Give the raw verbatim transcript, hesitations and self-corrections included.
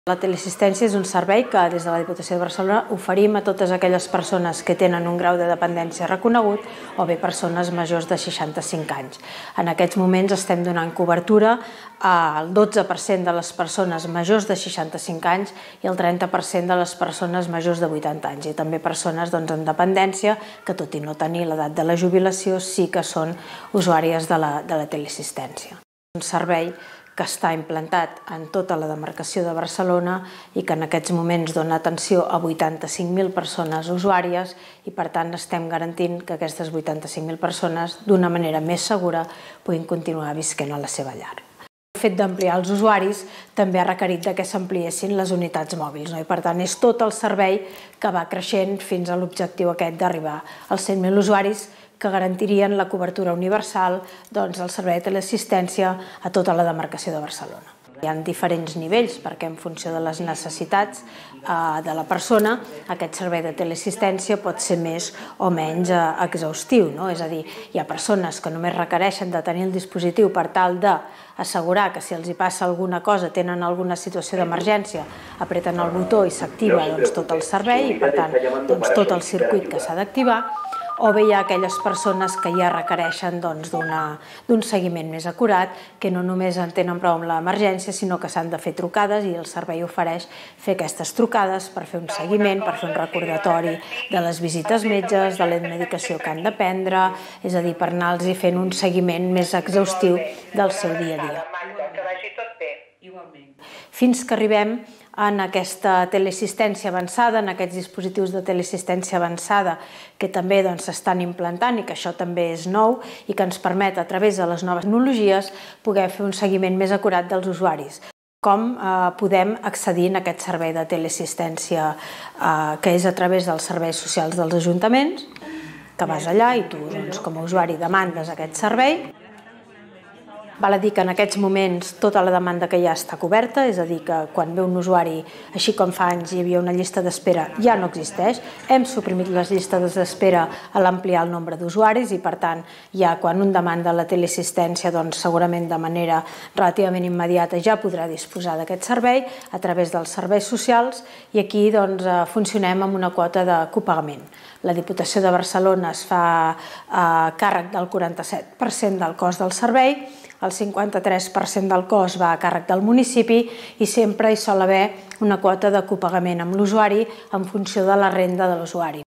La teleassistència és un servei que des de la Diputació de Barcelona oferim a totes aquelles persones que tenen un grau de dependència reconegut o bé persones majors de seixanta-cinc anys. En aquests moments estem donant cobertura al dotze per cent de les persones majors de seixanta-cinc anys i el trenta per cent de les persones majors de vuitanta anys i també persones doncs, amb dependència que, tot i no tenir l'edat de la jubilació, sí que són usuàries de la, de la teleassistència. Un servei que està implantat en tota la demarcació de Barcelona i que en aquests moments dona atenció a vuitanta-cinc mil persones usuàries i per tant estem garantint que aquestes vuitanta-cinc mil persones d'una manera més segura puguin continuar visquent a la seva llar. El fet d'ampliar els usuaris també ha requerit que s'ampliessin les unitats mòbils i per tant és tot el servei que va creixent fins a l'objectiu aquest d'arribar als cent mil usuaris que garantirien la cobertura universal del servei de teleassistència a tota la demarcació de Barcelona. Hi ha diferents nivells perquè en funció de les necessitats de la persona aquest servei de teleassistència pot ser més o menys exhaustiu. És a dir, hi ha persones que només requereixen de tenir el dispositiu per tal d'assegurar que si els hi passa alguna cosa, tenen alguna situació d'emergència, apreten el botó i s'activa tot el servei i per tant tot el circuit que s'ha d'activar. O bé hi ha aquelles persones que ja requereixen d'un seguiment més acurat, que no només en tenen prou amb l'emergència, sinó que s'han de fer trucades i el servei ofereix fer aquestes trucades per fer un seguiment, per fer un recordatori de les visites metges, de la medicació que han de prendre, és a dir, per anar-los fent un seguiment més exhaustiu del seu dia a dia. Fins que arribem en aquesta teleassistència avançada, en aquests dispositius de teleassistència avançada que també s'estan implantant i que això també és nou i que ens permet a través de les noves tecnologies poder fer un seguiment més acurat dels usuaris. Com podem accedir a aquest servei de teleassistència que és a través dels serveis socials dels ajuntaments, que vas allà i tu com a usuari demandes aquest servei. Val a dir que en aquests moments tota la demanda que hi ha està coberta, és a dir, que quan ve un usuari, així com fa anys hi havia una llista d'espera, ja no existeix. Hem suprimit les llistes d'espera a l'ampliar el nombre d'usuaris i, per tant, ja quan un demanda la teleassistència, doncs segurament de manera relativament immediata ja podrà disposar d'aquest servei a través dels serveis socials i aquí doncs funcionem amb una quota de copagament. La Diputació de Barcelona es fa càrrec del quaranta-set per cent del cost del servei, el cinquanta-tres per cent del cost va a càrrec del municipi i sempre hi sol haver una quota de copagament amb l'usuari en funció de la renda de l'usuari.